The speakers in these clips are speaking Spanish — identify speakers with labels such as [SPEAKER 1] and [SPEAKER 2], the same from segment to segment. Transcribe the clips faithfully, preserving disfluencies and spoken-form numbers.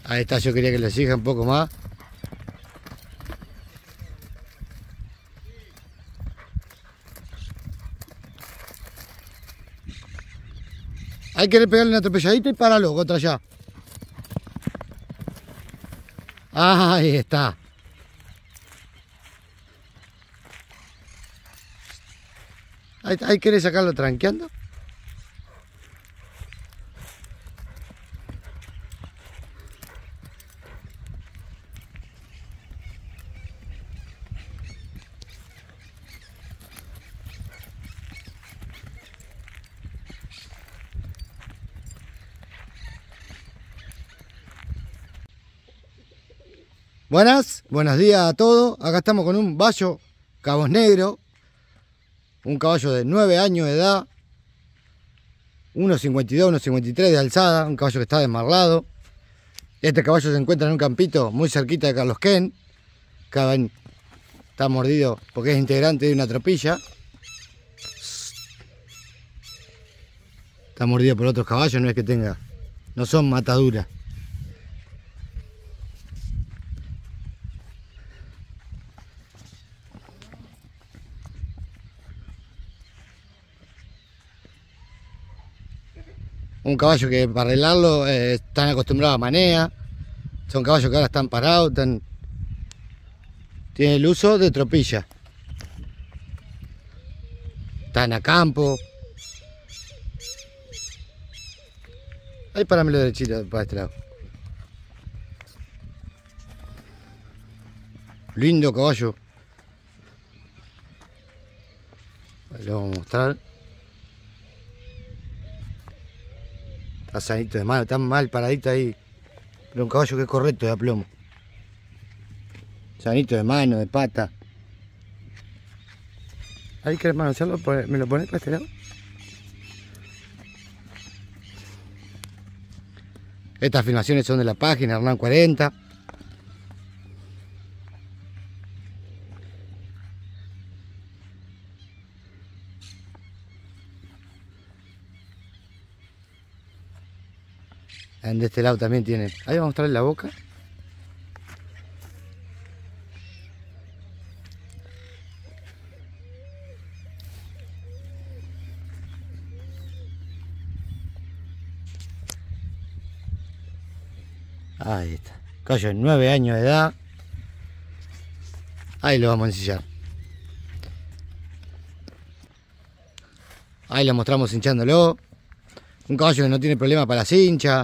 [SPEAKER 1] Ahí está, yo quería que le exija un poco más. Hay que pegarle una atropelladita y páralo contra allá. Ahí está. Ahí, ahí querés sacarlo tranqueando. Buenas, buenos días a todos. Acá estamos con un Bayo Cabos Negro, un caballo de nueve años de edad, uno cincuenta y dos, uno cincuenta y tres de alzada, un caballo que está desmarlado. Este caballo se encuentra en un campito muy cerquita de Carlos Ken. Acá ven, está mordido porque es integrante de una tropilla. Está mordido por otros caballos, no es que tenga, no son mataduras. Un caballo que para arreglarlo eh, están acostumbrados a manea. Son caballos que ahora están parados, están... tienen el uso de tropilla. Están a campo. Ahí parámelo derechito para este lado. Lindo caballo. Ahí lo vamos a mostrar. Está sanito de mano, está mal paradito ahí. Pero un caballo que es correcto de aplomo. Sanito de mano, de pata. Ahí que hermano, ¿me lo pones para este lado? Estas filmaciones son de la página Hernán cuarenta. De este lado también tiene. Ahí vamos a mostrarle la boca. Ahí está. Caballo de nueve años de edad. Ahí lo vamos a ensillar. Ahí lo mostramos hinchándolo. Un caballo que no tiene problema para las hinchas.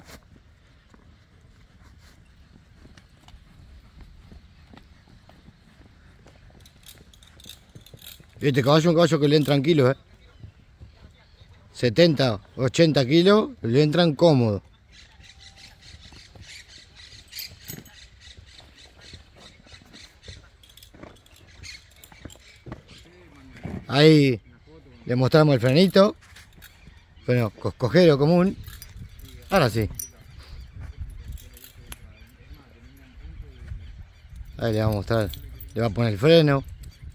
[SPEAKER 1] Este caballo es un caballo que le entran kilos, ¿eh? setenta, ochenta kilos, le entran cómodo. Ahí le mostramos el frenito. Bueno, coscojero común. Ahora sí. Ahí le vamos a mostrar. Le va a poner el freno.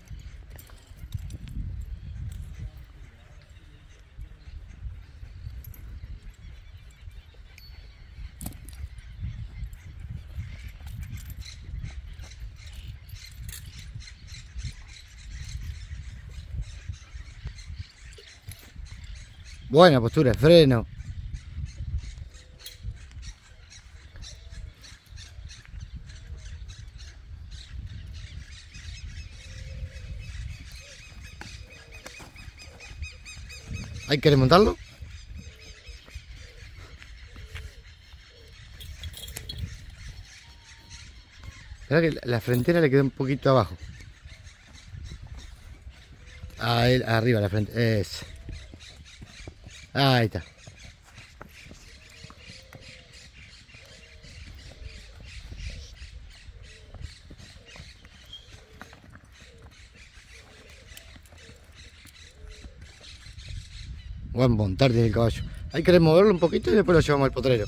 [SPEAKER 1] Buena postura de freno. ¿Hay que remontarlo? Verá que la frentera le quedó un poquito abajo. Ahí, arriba la frente. Es. Ahí está. Buen montar tiene el caballo. Hay que removerlo un poquito y después lo llevamos al potrero.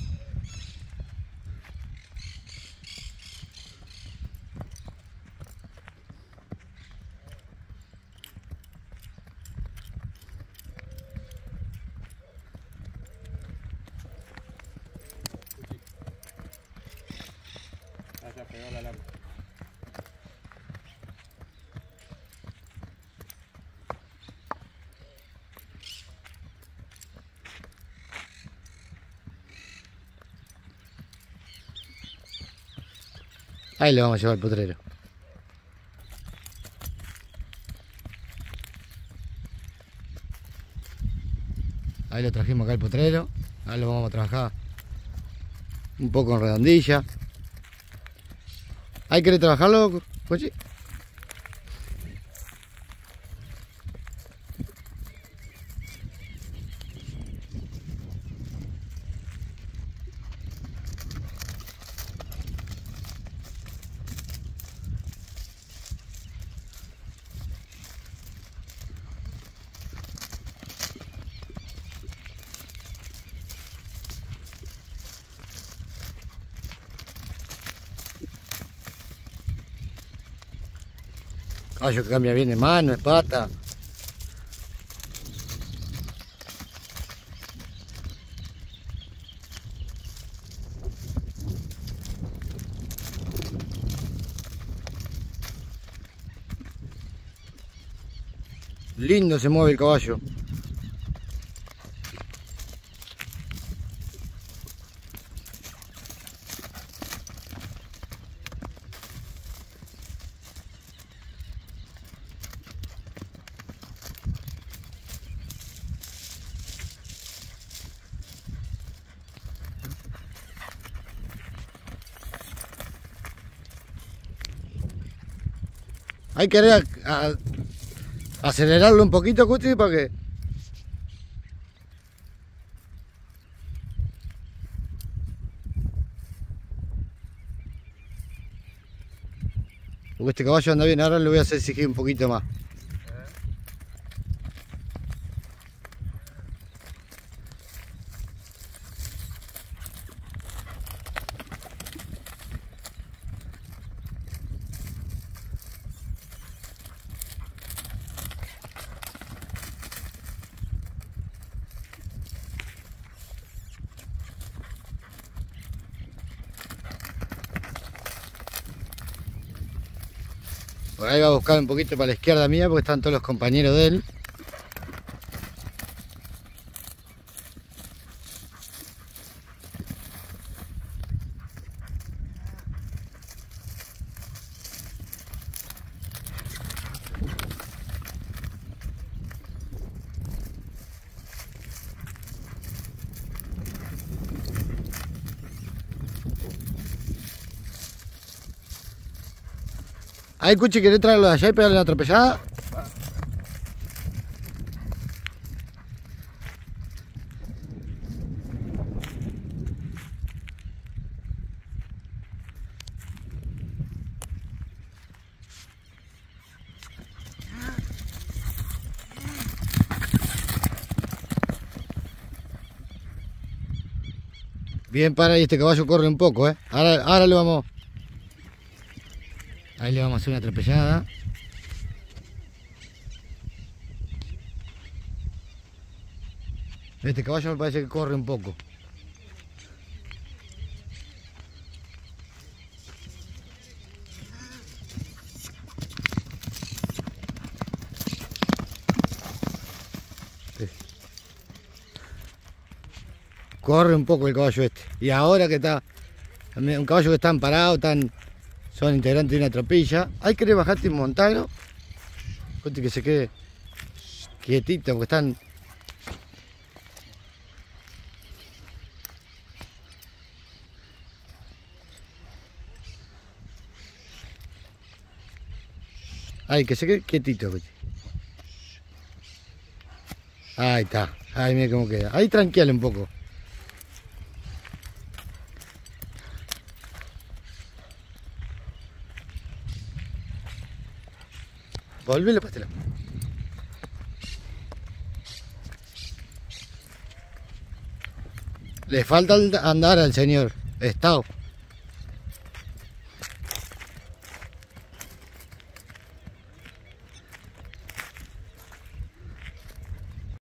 [SPEAKER 1] Ahí le vamos a llevar el potrero. Ahí lo trajimos acá el potrero. Ahora lo vamos a trabajar un poco en redondilla. ¿Ahí querés trabajarlo, Cochi? Caballo que cambia bien de mano, de pata. Lindo se mueve el caballo. Hay que a, a, acelerarlo un poquito, Cuti, para que... Porque este caballo anda bien, ahora le voy a hacer exigir un poquito más. Por ahí va a buscar un poquito para la izquierda mía porque están todos los compañeros de él. Ahí, Cuchi, ¿querés traerlo de allá y pegarle una atropellada? Bien, para ahí, este caballo corre un poco, ¿eh? Ahora, ahora le vamos... Ahí le vamos a hacer una atropellada. Este caballo me parece que corre un poco. Sí. Corre un poco el caballo este. Y ahora que está... Un caballo que están parados, están... Son integrantes de una tropilla. Ahí querés bajarte y montarlo. Conte que se quede quietito porque están... Ahí, que se quede quietito. Ahí está. Ahí mira cómo queda. Ahí tranquilo un poco. Volvele pastela. Le falta andar al señor. Estado.